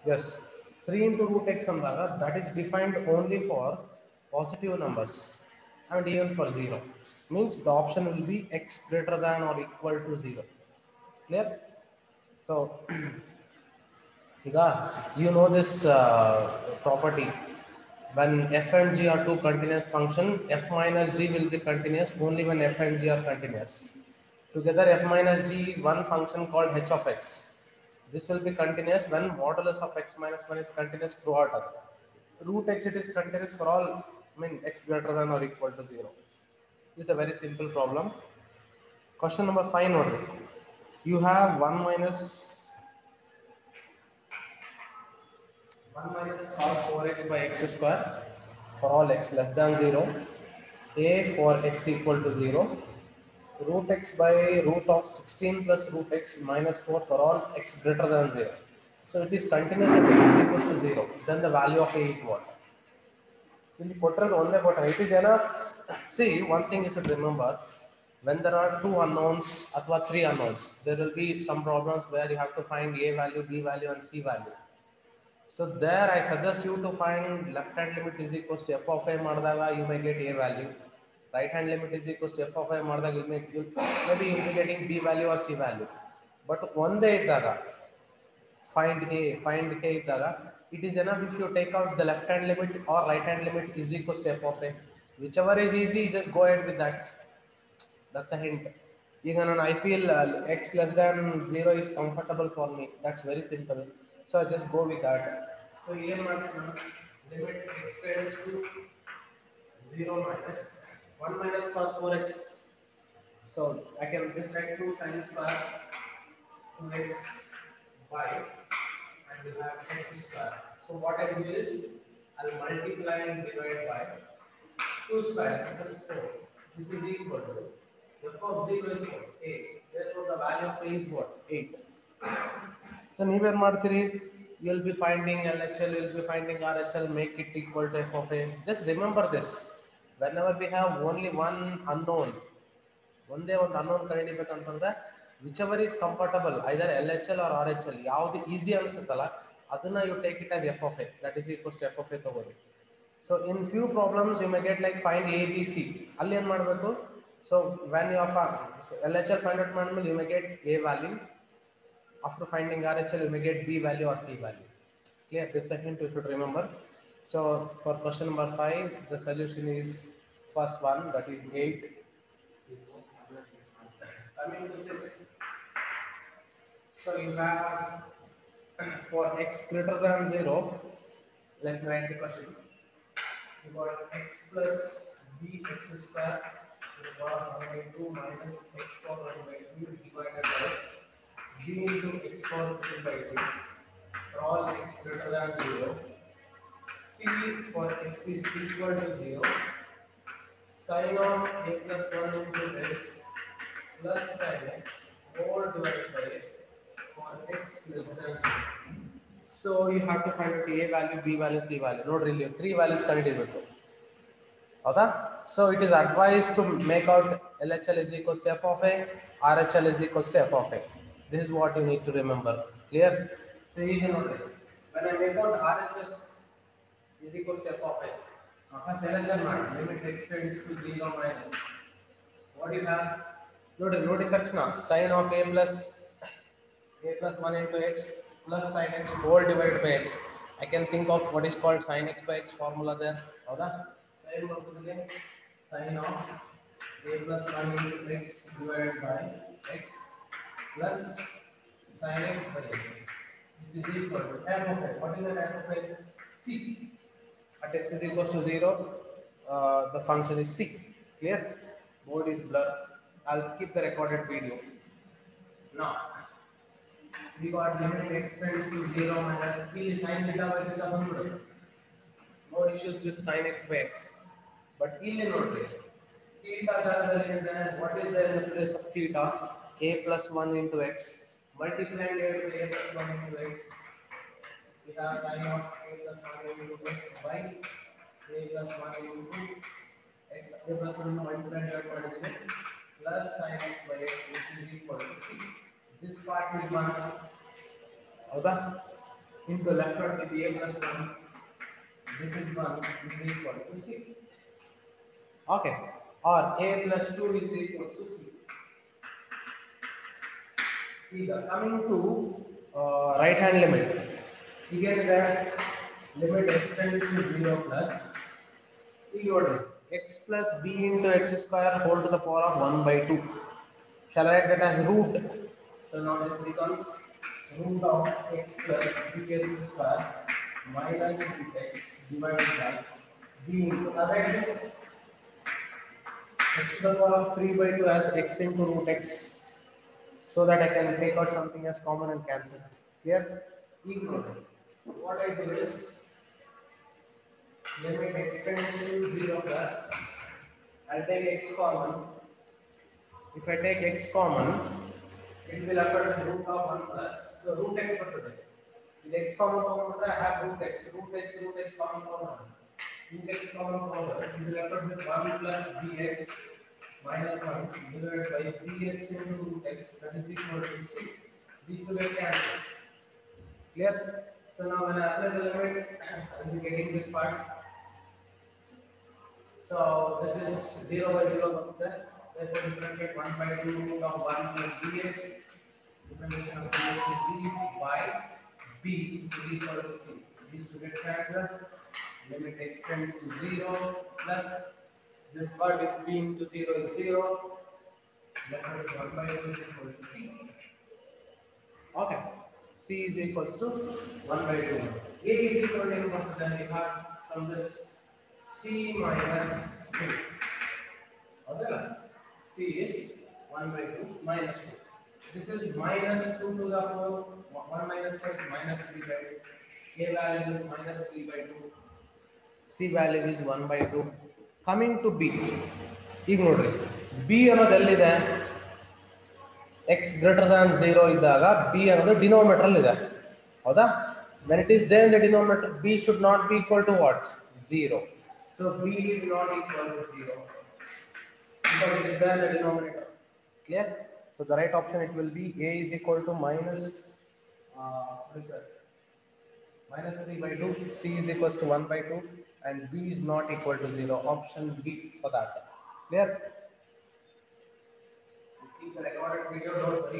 Yes, 3 into root x ಅಂದಾಗ that is defined only for positive numbers and even for 0. Means the option will be x greater than or equal to 0. Clear? So, you know this property. When f and g are two continuous function, f minus g will be continuous only when f and g are continuous. Together, f minus g is one function called h of x. This will be continuous when modulus of x minus 1 is continuous throughout R. Root x, it is continuous for all, I mean, x greater than or equal to 0. This is a very simple problem. Question number 5 note. You have 1 minus cos 4x by x square for all x less than 0, a for x equal to 0, root x by root of 16 plus root x minus 4 for all x greater than 0. So it is continuous at x equals to 0. Then the value of a is what? ಇಲ್ಲಿ ಕೊಟ್ಟಿರೋದು ಒಂದೇ ಕೊಟ್ಟರೆ it is enough. See, one thing you should remember, when there are two unknowns ಅಥವಾ three unknowns, there will be some problems where you have to find a value, b value and c value. So there I suggest you to find left hand limit is equals to f of a ಮಾಡಿದಾಗ you may get a value. Right hand limit is equals to f of a ಮಾಡಿದಾಗ maybe you will be getting b value or c value. But ಒಂದೇ ಇದ್ದಾಗ find a, find k ಇದ್ದಾಗ it is enough if you take out the left hand limit or right hand limit is equals to f of a. Whichever is easy, just go ahead with that. That's a hint. Even I feel x less than 0 is comfortable for me. That's very simple. So I just go with that. So here limit x tends to 0 minus 1 minus cos 4x. So I can just write 2 sin square 2x by and we have x square. So what I do is I'll multiply and divide by 2 square. This is 4. This is equal to f of 0 is what? 8. Therefore the value of a is what? 8. So ನೀವೇನು ಮಾಡ್ತೀರಿ? You'll be finding LHL, you'll be finding RHL, make it equal to f of a. Just remember this. Whenever we have only one unknown, ಒಂದೇ ಒಂದು unknown ಕಂಡುಹಿಡಿಬೇಕಂತಂದ್ರೆ whichever is comfortable, either LHL or RHL, ಯಾವುದು easy ಅನ್ಸುತ್ತಲ್ಲ ಅದನ್ನ you take it as f of a, that is equals to f of a ತಗೊಳ್ಳಿ. So in few problems you may get like find a b c. ಅಲ್ಲಿ ಏನು ಮಾಡಬೇಕು? So when you have LHL find out ಮಾಡಿದ್ಮೇಲೆ you may get a value. After finding RHL you may get b value or c value. Clear? This a hint you should remember. So for question number 5, the solution is first one, that is 8. Coming to 6. So you have for x greater than 0, let me write the question. You got x plus bx square to the power 1 by 2 minus x power 1 by 2 divided by b into x power 2 by 2 for all x greater than 0. C for x is equal to 0. Sin of a plus 1 into x plus sin x whole divided by x for x less than 0. So you have to find out a value, b value, c value. Nodri ಇಲ್ಲಿ 3 values ಕಂಡುಹಿಡಿಯಬೇಕು. ಹೌದಾ? So it is advised to make out LHL is equals to f of a, RHL is equals to f of a. This is what you need to remember. Clear? So ಈಗ ನೋಡ್ರಿ, when I make out RHS is equals to f of a, first LHL ಮಾಡಿ, limit x tends to 0 minus. What do you have? ನೋಡಿದ ತಕ್ಷಣ sin of a plus 1 into x plus sin x whole divided by x. I can think of what is called sin x by x formula there. ಹೌದಾ? So ಏನು ಬರ್ತದೆ? Sin of a plus 1 into x divided by x plus sin x by x, which is equal to f of a. What is the f of a? C. At x is equals to 0, the function is c. Clear? Board is blur. I'll keep the recorded video. Now, we got limit x tends to 0 minus ಇಲ್ಲಿ sin theta by theta ಬಂದ್ಬಿಡುತ್ತೆ. No issues with sin x by x. But ಇಲ್ಲಿ ನೋಡ್ರಿ, theta ಜಾಗದಲ್ಲಿ ಏನಿದೆ? What is there in the place of theta? A plus 1 into x multiplied by a plus 1 into x. We have sin of a plus 1 into x by a plus 1 into x. A plus 1 multiplied by plus sin x by x, which is equal to c. This part is 1. ಹೌದಾ? into left hand will be a plus 1. This is 1 is equal to C. Okay. Or a plus 2 is equal to C. Either coming to right hand limit. Again the limit extends to 0 plus x plus b into x square whole to the power of 1 by 2. Shall I write that as root? So now this becomes root of x plus bx square minus root x divided by b into this x to the power of 3 by 2 as x into root x, so that I can take out something as common and cancel. Clear? Ignore it. What I do is limit extends to 0 plus. I'll take x common. If I take x common, it will occur to root of 1 plus. So root x for today. With x common, I have root x common over. Root x common over. It will occur with 1 plus bx minus 1 divided by bx into root x, that is equal to c. These two get cancels. Clear? So now when I apply the limit, I will be getting this part. So this is 0 by 0 there. Therefore, differentiate 1 by 2 root of 1 plus bx. Differentiation of bx is b by b, which is equal to c. These two get cancels. Limit extends to 0 plus this part is b into 0 is 0. Therefore, 1 by 2 is equal to c. Okay. C is equals to 1 by 2. A is equal to then we have from this C minus 2. Okay. C is 1 by 2 minus 2. This is minus 2 to the 4. 1 minus 4 is minus 3 by 2. A value is minus 3 by 2. C value is 1 by 2. Coming to B. Ignore it. B ಅನ್ನೋದೆಲ್ಲಿದೆ? x greater than 0 ಇದ್ದಾಗ b ಅನ್ನೋದು denominator ಅಲ್ಲಿ ಇದೆ ಹೌದಾ when it is there in the denominator b should not be equal to what 0 so b is not equal to 0 because it is there in the denominator clear so the right option it will be a is equal to minus what is that minus 3 by 2 c is equals to 1 by 2 and b is not equal to 0 option b for that clear keep the recorded video, don't worry.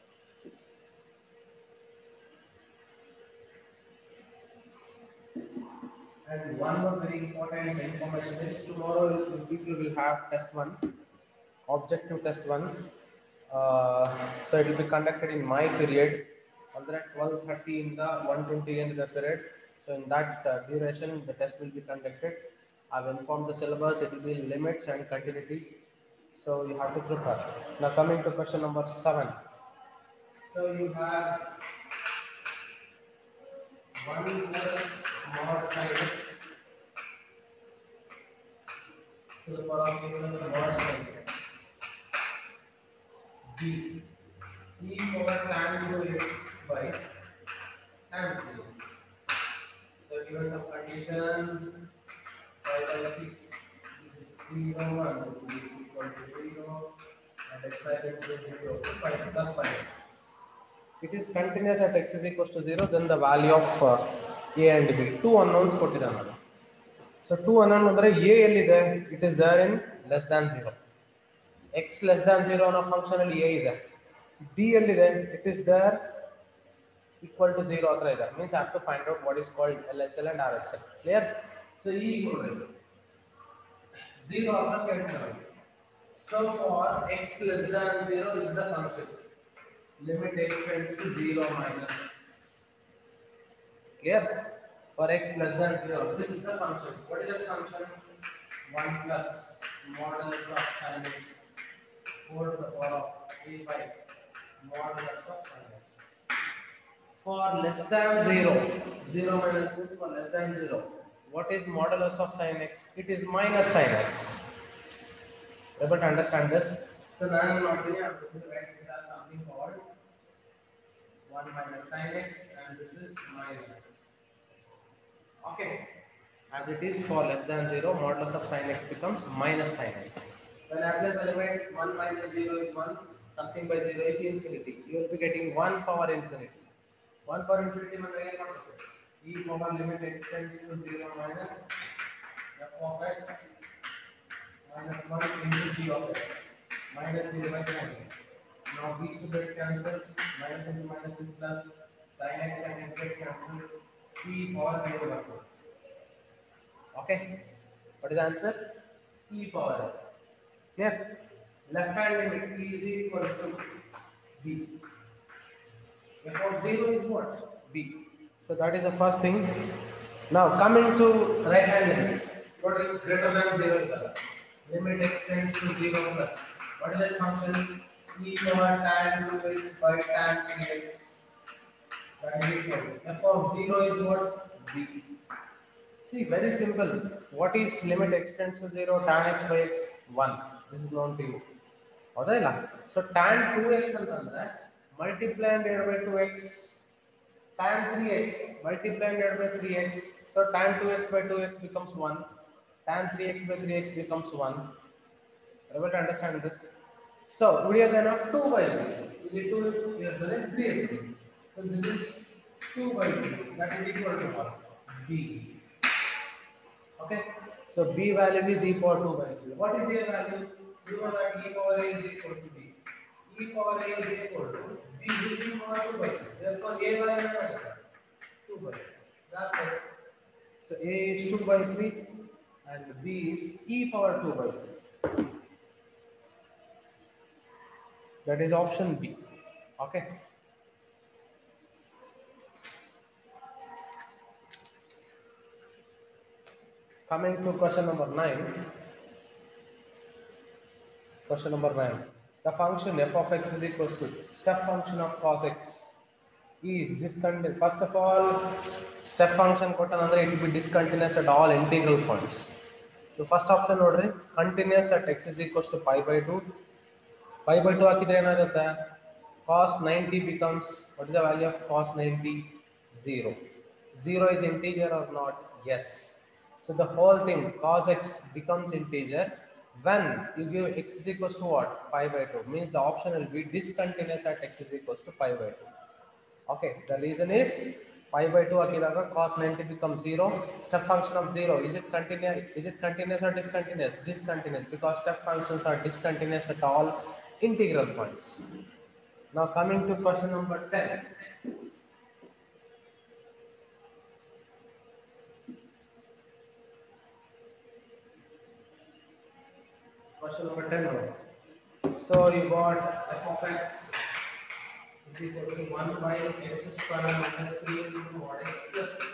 And one more very important information is tomorrow people will have test 1, objective test 1. So it will be conducted in my period. At 12:30 in the 1:20 in the period. So in that duration, the test will be conducted. I've informed the syllabus. It will be limits and continuity. So you have to prepare. Now coming to question number 7. So you have 1 plus mod sin x to the power of a plus mod sin x. B e power tan 2x by tan 3x. So given some condition 5 by 6. This is 0 1 this is equal to 0 and x is equal to 0 to 5 plus 5. It is continuous at x is equal to 0, then the value of a and b. Two unknowns ಕೊಟ್ಟಿದ್ದಾನೆ. So 2 unknown ಅಂದರೆ a ಎಲ್ಲಿದೆ? It is there in less than 0. x less than 0 ಅನ್ನೋ function ಅಲ್ಲಿ a ಇದೆ. b ಎಲ್ಲಿದೆ? It is there equal to 0 ಹತ್ರ ಇದೆ. Means I have to find out what is called LHL and RHL. Clear? So e equal to 0 ಹತ್ರ ಕೇಳ್ತಾರೆ. So for x less than 0 this is the function. Limit x tends to 0 minus. Clear? For x less than 0, this is the function. What is the function? 1 plus modulus of sin x whole to the power of a by modulus of sin x. For less than 0, 0 minus means for less than 0. What is modulus of sin x? It is minus sin x. Able to understand this? So now I am going to write this as something called 1 minus sin x and this is minus. Okay. As it is for less than 0, modulus of sin x becomes minus sin x. When I apply the limit 1 minus 0 is 1, something by 0 is infinity. You will be getting 1 power infinity. 1 power infinity ಅಂದ್ರೆ ಏನು ಮಾಡ್ತದೆ? e power limit x tends to 0 minus f of x minus 1 into g of x minus 0 by sin x. Now these two get cancels, minus into minus is plus, sin x and x get cancels, e power a over 2. Okay, what is the answer? E power a. Clear? Left hand limit e is equals to b. F of 0 is what? B. So that is the first thing. Now coming to right hand limit. What is greater than 0 is the limit x tends to 0 plus. What is that function? E power tan 2x by tan 3x. That is equal to f of 0 is what? B. See, very simple. What is limit x tends to 0? Tan x by x 1. This is known to you. ಹೌದಾ? So tan 2x ಅಂತಂದ್ರೆ multiply and divided by 2x, tan 3x multiply and divided by 3x. So tan 2x by 2x becomes 1, tan 3x by 3x becomes 1. Are able to understand this? So ಉಳಿಯೋದೇನು 2 by 3. ಇಲ್ಲಿ 2 ಇರ್ತದೆ 3 ಇರ್ತದೆ. So this is 2 by 3. That is equal to what? B. Okay. So B value is e power 2 by 3. What is A value? You know that e power a is equal to b. E power a is equal to b is e power 2 by 3. Therefore a value is 2 by 3. That's it. So a is 2 by 3 and b is e power 2 by 3. That is option B. Okay. Coming to question number 9. Question number 9. The function f of x is equals to step function of cos x is discontinuous. First of all, step function kotanandre it will be discontinuous at all integral points. The first option nodri continuous at x is equals to pi by 2. Pi by 2 hakidre enagutte? Cos 90 becomes, what is the value of cos 90? 0. 0 is integer or not? Yes. So the whole thing cos x becomes integer when you give x is equals to what? Pi by 2. Means the option will be discontinuous at x is equals to pi by 2. Okay, the reason is pi by 2 hakidaga cos 90 becomes 0. Step function of 0, is it continuous? Is it continuous or discontinuous? Discontinuous, because step functions are discontinuous at all integral points. Now coming to question number 10. Question number 10 now. So you got f of x is equals to 1 by x square minus 3 into mod x plus 2.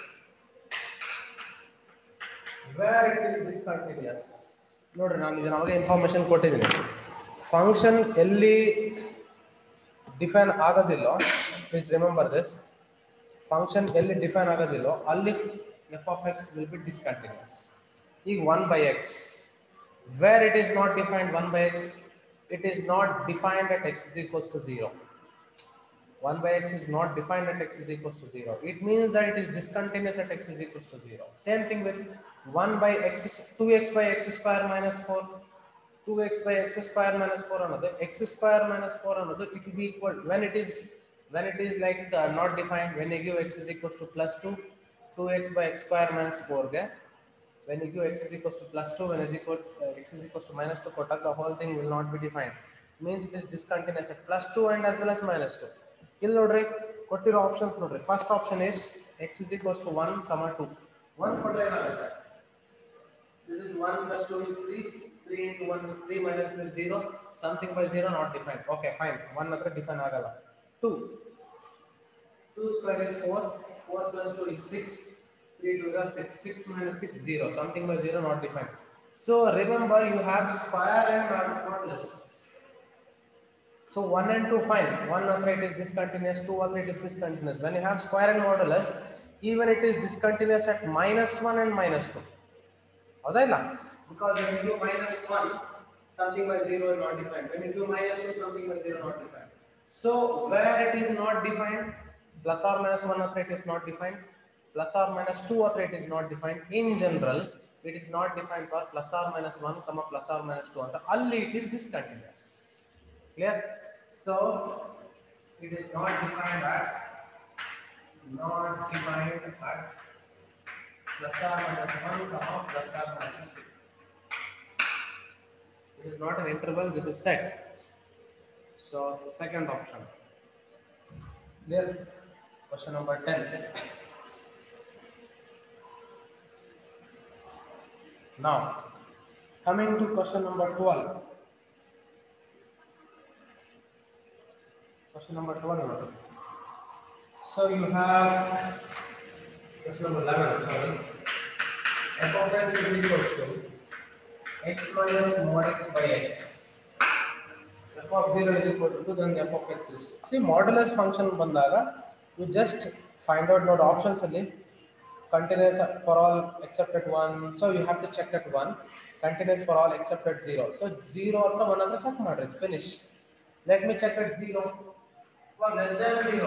Where it is discontinuous? ನೋಡ್ರಿ ನಾನು ಇದನ್ನ ಅವಾಗ information ಕೊಟ್ಟಿದ್ದೀನಿ. Function ಎಲ್ಲಿ define ಆಗೋದಿಲ್ಲೋ, please remember this, function ಎಲ್ಲಿ define ಆಗೋದಿಲ್ಲೋ ಅಲ್ಲಿ F of X will be discontinuous. ಈಗ 1 by x, where it is not defined 1 by x, it is not defined at x is equals to 0. 1 by x is not defined at x is equals to 0. It means that it is discontinuous at x is equals to 0. Same thing with 1 by x, 2x by x square minus 4. 2x by x square minus 4 another, x square minus 4 another, it will be equal when it is like not defined. When you give x is equals to plus 2, 2x by x square minus 4 ge, when you give x is equals to plus 2, when x is equals to minus 2 kotak, the whole thing will not be defined. Means it is discontinuous at plus 2 and as well as minus 2. ಇಲ್ಲಿ ನೋಡ್ರಿ ಕೊಟ್ಟಿರೋ option ನೋಡ್ರಿ, first option is x is equals to 1, 2. 1 ಕೊಟ್ರೆ ಏನಾಗುತ್ತೆ? This is 1 plus 2 is 3. 3 into 1 is 3 minus 2 is 0. Something by 0 not defined. Okay, fine. 1 hatra define agala. 2. 2 square is 4. 4 plus 2 is 6. 3 to the 6. 6 minus 6 0. Something by 0 not defined. So remember you have square and modulus. So 1 and 2 fine. 1 hatra it is discontinuous. 2 hatra it is discontinuous. When you have square and modulus, even it is discontinuous at minus 1 and minus 2. ಹೌದಾ? Because when you do minus 1, something by 0 is not defined. When you do minus 2, something by 0 not defined. So where it is not defined, plus or minus 1 or it is not defined, plus or minus 2 or it is not defined. In general, it is not defined for plus or minus 1, plus or minus 2. Only it is discontinuous. Clear? So it is not defined at not defined at plus or minus 1 comma plus or minus 2. It is not an interval, this is set. So second option. Clear? Question number 10. Now, coming to question number 12. Question number 12. So you have question number 11, sorry. F of x is equals to x minus mod x by x. F of 0 is equal to 2, then the f of x is. See, modulus function bandaga, you just find out node options ali. Continuous for all except at 1. So you have to check at 1. Continuous for all except at 0. So 0 or 1 other check madri. Finish. Let me check at 0. For less than 0,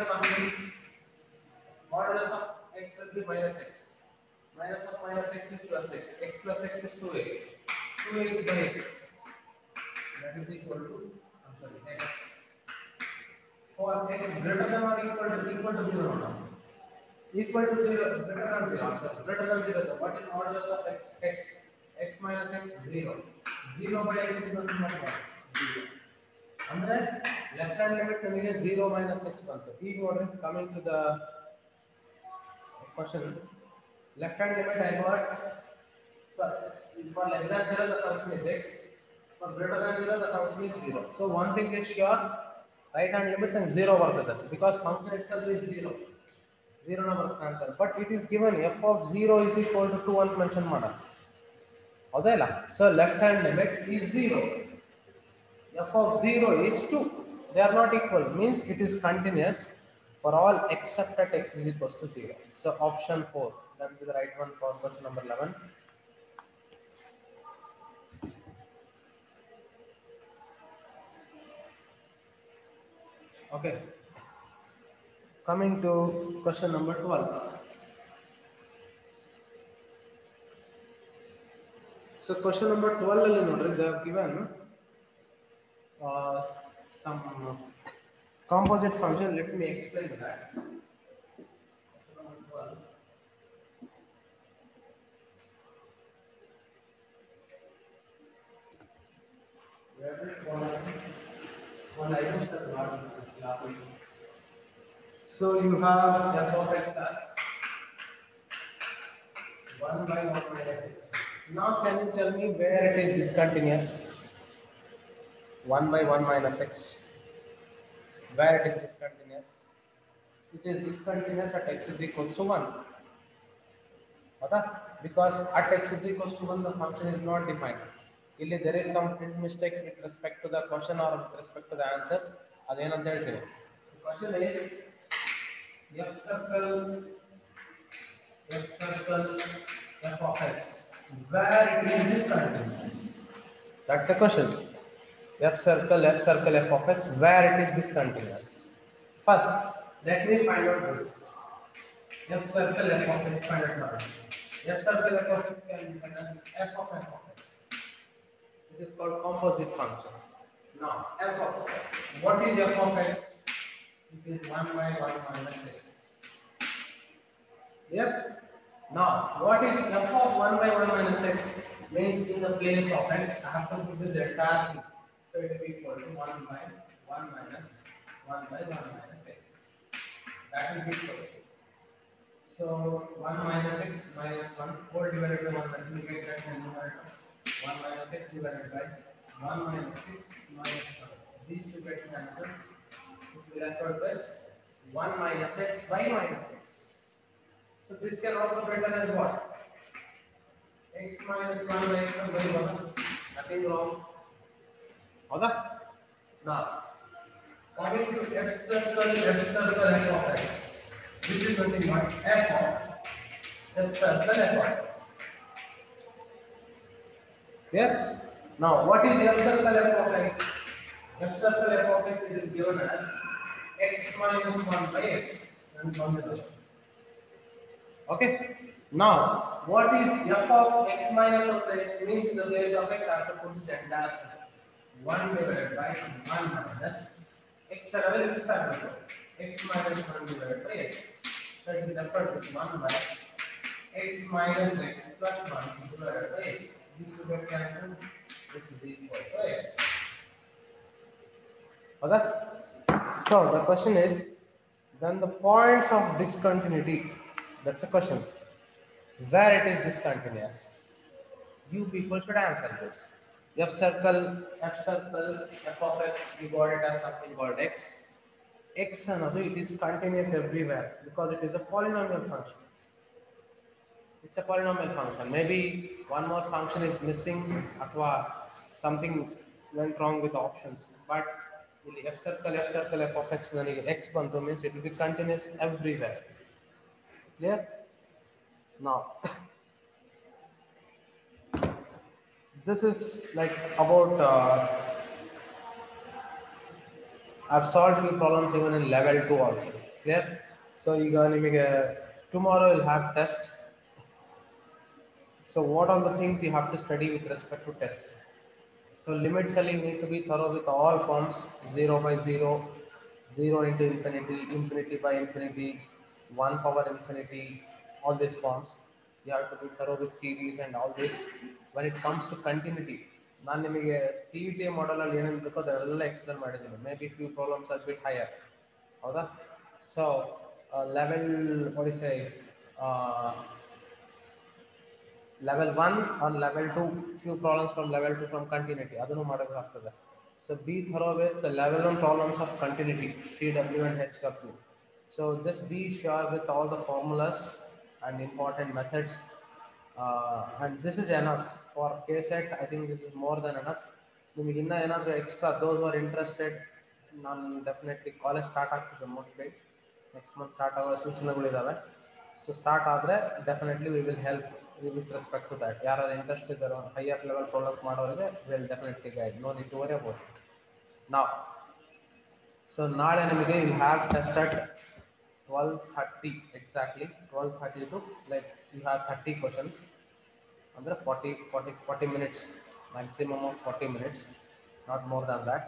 modulus of x will be minus x. Minus of minus x is plus x. X plus x is 2x. 2x by x. That is equal to x. For x greater than or equal to 0 now. Equal to 0, greater than 0. So greater than 0. What is modulus of x? X minus x 0. 0 by x is nothing but 1. 0. Andre left hand limit nಮಗೆ 0 minus x ಬಂತು. ಈಗ ನೋಡ್ರಿ coming to the question. Left hand limit I got, so for less than 0 the function is x. For greater than 0 the function is 0. So one thing is sure, right hand limit ನಂಗೆ 0 ಬರ್ತದೆ because function itself is 0. 0 number answer, but it is given f of 0 is equal to 2 ಅಂತ mention ಮಾಡ ಹೌದಲ್ಲ. So left hand limit is 0. F of 0 is 2. They are not equal, means it is continuous for all except at x is equals to 0. So option 4, that will be the right one for question number 11. Okay. Coming to question number 12. So question number 12 alli nodri they have given some composite function. Let me explain that. So you have f of x as 1 by 1 minus x. Now can you tell me where it is discontinuous? 1 by 1 minus x. Where it is discontinuous? It is discontinuous at x is equals to 1. Okay? Because at x is equals to 1 the function is not defined. ಇಲ್ಲಿ there is some print mistakes with respect to the question or with respect to the answer. ಅದೇನಂತ ಹೇಳ್ತೀನಿ. The question is f circle f of x where it is discontinuous. That's a question. F circle f of x where it is discontinuous. First, let me find out this. F circle f of x find out. F circle f of x can be written as f of x. This is called composite function. Now, f of what is f of x? It is 1 by 1 minus x. Yep. Now, what is f of 1 by 1 minus x? Means in the place of x, I have to put this entire thing. So it will be equal to 1 by 1 minus 1 by 1 minus x. That will be equal to. So 1 minus x minus 1 whole divided by 1, that will get that in numerator. 1 minus x divided by 1 minus x minus 1. These two get cancels. It will be left out with 1 minus x by minus x. So this can also be written as what? X minus 1 by x by 1. Nothing wrong. Okay? Now, coming to f circle f of x. Which is nothing but f of f circle f of x. Clear? Now, what is f circle f of x? F circle f of x is given as x minus 1 by x. And 1 okay? Now, what is f of x minus 1 by x? Means in the place of x, I have to put this entire thing. 1 divided by 1 minus x. x minus 1 divided by x. That is referred with 1 by x minus x plus 1 divided by x. This will get cancelled, which is equal to x. Okay? So the question is, then the points of discontinuity. That's a question. Where it is discontinuous? You people should answer this. F circle, f of x, you got it as something called x. X another, it is continuous everywhere because it is a polynomial function. It's a polynomial function. Maybe one more function is missing, or something went wrong with the options. But f circle, f of x, then x bantu means it will be continuous everywhere. Clear? Now, this is like about. I've solved few problems even in level 2 also. Clear? So you got tomorrow you'll have test. So what are the things you have to study with respect to test? So limits you need to be thorough with all forms, 0 by 0, 0 into infinity, infinity by infinity, 1 power infinity, all these forms. You have to be thorough with series and all this. When it comes to continuity, ನಾನು ನಿಮಗೆ C E T ಮಾಡಲಲ್ಲಿ ಏನೇನು ಬೇಕೋ ಅದೆಲ್ಲ explain ಮಾಡಿದ್ದೀನಿ. Maybe few problems are bit higher. ಹೌದಾ? So level ಒಡಿಸೆ level 1 or level 2, few problems from level 2 from continuity, adunu madakaagtade. So be thorough with the level 1 problems of continuity, CW and HW. So just be sure with all the formulas and important methods, and this is enough for KSET. I think this is more than enough. ನಿಮಗೆ ಇನ್ನೂ ಏನಾದರೂ extra those who are interested, ನಾನು definitely college start ಆಗ್ತದೆ motivate next month start ಆಗೋ ಸೂಚನೆಗಳಿದ್ದಾವೆ. So start ಆದರೆ definitely we will help with respect to that. ಯಾರು interest ಇದ್ದಾರೋ ಹೈಯರ್ ಲೆವೆಲ್ ಪ್ರಾಬ್ಲಮ್ಸ್ ಮಾಡೋರಿಗೆ will definitely guide. No need to worry about it. ನಾವು so ನಾಳೆ ನಿಮಗೆ will have test at 12:30 exactly 12:30 to like you have 30 questions ಅಂದರೆ 40 minutes, maximum of 40 minutes, not more than that.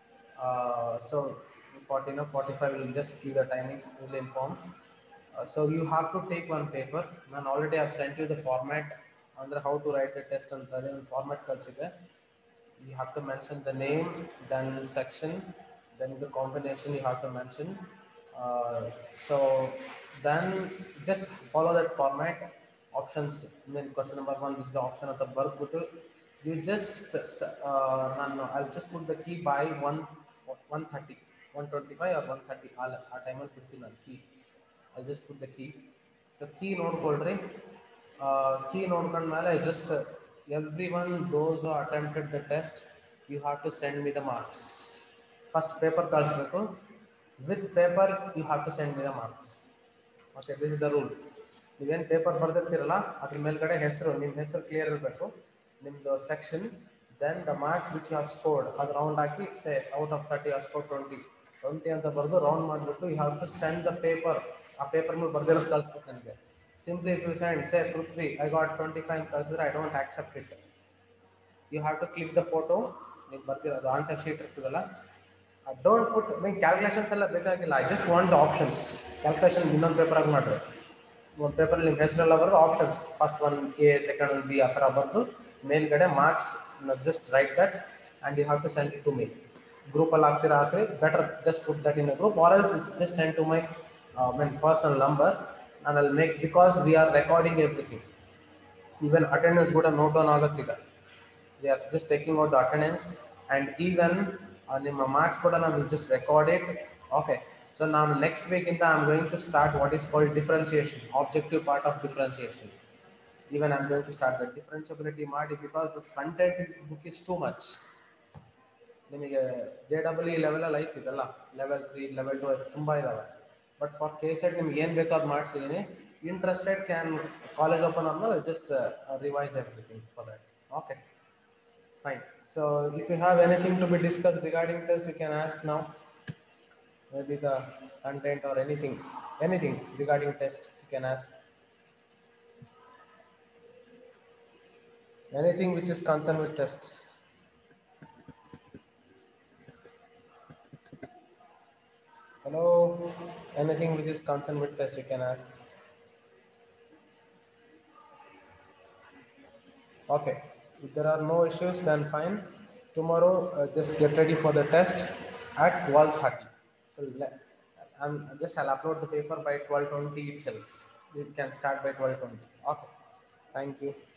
So 40 no 45 will just give the timings, will inform. So you have to take one paper. ನಾನು already have sent you the format under how to write the test ಅಂತ ಅದೇ format ಕಳಿಸಿದೆ. You have to mention the name, then section, then the combination you have to mention. So then just follow that format. Options, then question number 1, this is the option of the birth put. You just I'll just put the key by 1:30, 1:25 or 1:30 ಆ ಟೈಮಲ್ಲಿ ಬಿಡ್ತೀನಿ ನಾನು key. I'll just put the key. So key ನೋಡ್ಕೊಳ್ರಿ. Key ನೋಡ್ಕೊಂಡ್ಮೇಲೆ just everyone, those who attempted the test, you have to send me the marks. First paper ಕಳಿಸ್ಬೇಕು. With paper you have to send me the marks. Okay, this is the rule. ನೀವೇನು paper ಬರೆದಿರ್ತೀರಲ್ಲ ಅದ್ರ ಮೇಲ್ಗಡೆ ಹೆಸರು, ನಿಮ್ಮ ಹೆಸರು clear ಇರಬೇಕು, ನಿಮ್ಮದು section, then the marks which you have scored ಅದು ರೌಂಡ್ ಹಾಕಿ say out of 30 or score 20 ಅಂತ ಬರೆದು ರೌಂಡ್ ಮಾಡಿಬಿಟ್ಟು you have to send the paper. ಆ ಪೇಪರ್ ಮೇಲೆ ಬರ್ದಿರೋದು ಕಳಿಸ್ಬೇಕು ನನಗೆ. Simply if you send say Prithvi I got 25 ಅಂತ ಕಳಿಸಿದ್ರೆ I don't accept it. You have to click the photo, ನೀವು ಬರ್ದಿರೋದು ಆನ್ಸರ್ ಶೀಟ್ ಇರ್ತದಲ್ಲ, ಡೋಂಟ್ ಪುಟ್ ಮೀನ್ ಕ್ಯಾಲ್ಕುಲೇಷನ್ಸ್ ಎಲ್ಲ ಬೇಕಾಗಿಲ್ಲ. I just want the options. Calculation ಇನ್ನೊಂದು ಪೇಪರಾಗಿ ಮಾಡಿರಿ. ಒಂದು ಪೇಪರಲ್ಲಿ ನಿಮ್ಮ ಹೆಸರೆಲ್ಲ ಬರೆದು options first 1 A, second 1 B ಆ ಥರ ಬರೆದು ಮೇಲ್ಗಡೆ marks just write that and you have to send it to me. ಗ್ರೂಪಲ್ಲಿ ಹಾಕ್ತೀರಾ ಹಾಕ್ರಿ, better just put that in a group or else just send to my personal number and I'll make, because we are recording everything, even attendance ಕೂಡ note down ಆಗುತ್ತೆ ಈಗ. we are just taking out the attendance and even ನಿಮ್ಮ marks ಕೂಡ ನಾವು just record it. Okay, so now next week ಇಂದ I'm going to start what is called differentiation, objective part of differentiation. Even I'm going to start the differentiability ಮಾಡಿ, because this content in this book is too much. ನಿಮಗೆ JEE ಲೆವೆಲಲ್ಲಿ ಐತಿದಲ್ಲ, level 3 level 2 ತುಂಬ ಇದಾವೆ. But for KSET ನಿಮ್ಗೆ ಏನು ಬೇಕೋ ಅದು ಮಾಡಿಸಿದ್ದೀನಿ. ಇಂಟ್ರೆಸ್ಟೆಡ್ ಕ್ಯಾನ್ ಕಾಲೇಜ್ ಓಪನ್ ಆದ್ಮೇಲೆ just revise everything for that. Okay, fine. So if you have anything to be discussed regarding test, you can ask now. Maybe the content or anything regarding test you can ask. Anything which is concerned with test. Hello, anything which is concerned with test you can ask. Okay, if there are no issues, then fine. Tomorrow, just get ready for the test at 12:30. So I'll upload the paper by 12:20 itself. You can start by 12:20. Okay, thank you.